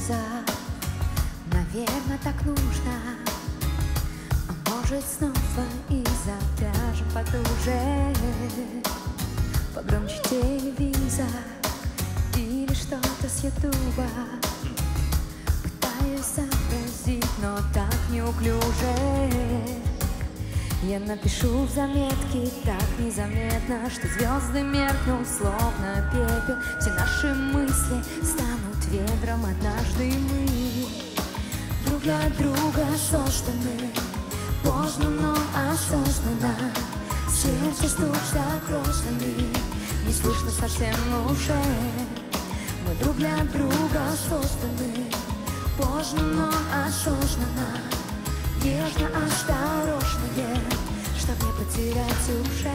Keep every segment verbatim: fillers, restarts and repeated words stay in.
виза. Наверное, так нужно. А может, снова и завяжем потуже. Погромче телевизор или что-то с ютуба. Пытаюсь сообразить, но так неуклюже. Я напишу в заметке так незаметно, что звезды меркнут, словно пепел. Все наши мысли станут ветром. Однажды мы друг для друга созданы. Поздно, но осознанно. Сердце стук за кроссами. Не слышно совсем уже. Мы друг для друга созданы. Поздно, но осознанно. Нежно, осторожно, чтоб не потерять уже.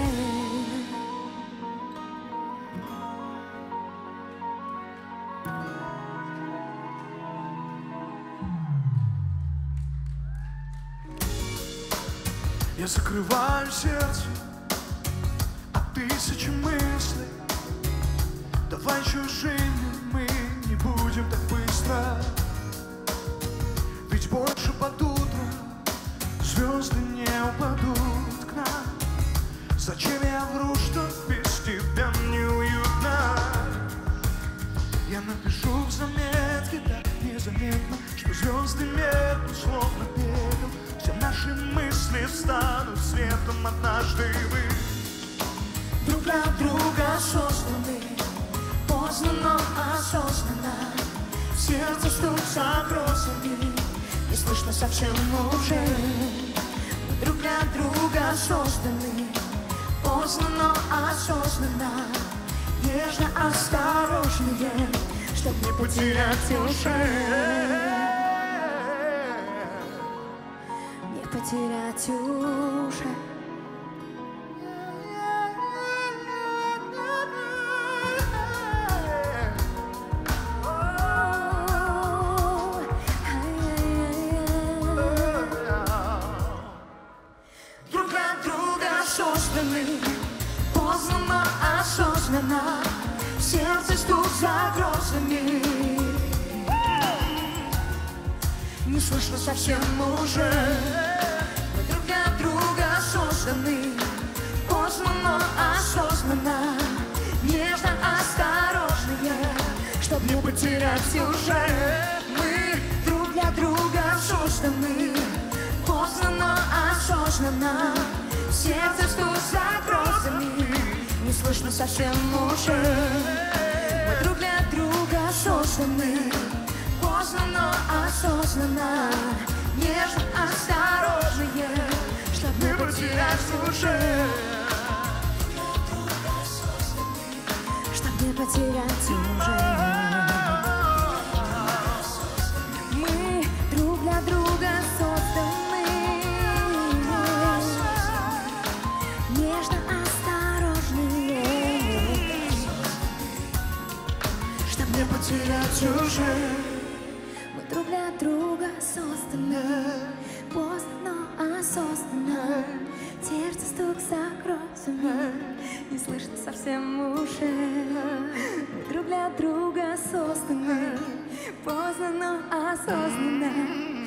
Я закрываю сердце от тысячи мыслей. Давай чужими мы не будем так быстро. Ведь больше под утро звезды не упадут к нам. Зачем я вру, что без тебя неуютно? Я напишу в заметке так незаметно, что звезды меркнут, словно пепел. Все наши мысли станут светом. Однажды вы друг для друга созданы. Поздно, но осознанно. Сердце стук за кроссами. Не слышно совсем уже. Мы друг для друга созданы. Поздно, но осознанно. Нежно, осторожнее, чтоб не потерять уже. Не потерять уже. Поздно, но осознанно. Сердце стук за грозами. Не слышно совсем уже. Мы друг для друга созданы. Поздно, но осознанно. Нежно, осторожнее, чтоб не потерять уже. Мы друг для друга созданы. Поздно, но осознанно. Сердце стук за грозами. Не слышно совсем уже. Мы друг для друга созданы. Поздно, но осознанно. Нежно, осторожнее, чтоб не потерять уже. Чтоб не потерять уже. Мы друг для друга созданы. Нежно, осторожнее, чтоб не потерять уже. Мы друг для друга созданы. Поздно, но осознанно. Сердце стук за грозами. Не слышно совсем уже. Мы друг для друга созданы. Поздно, но осознанно.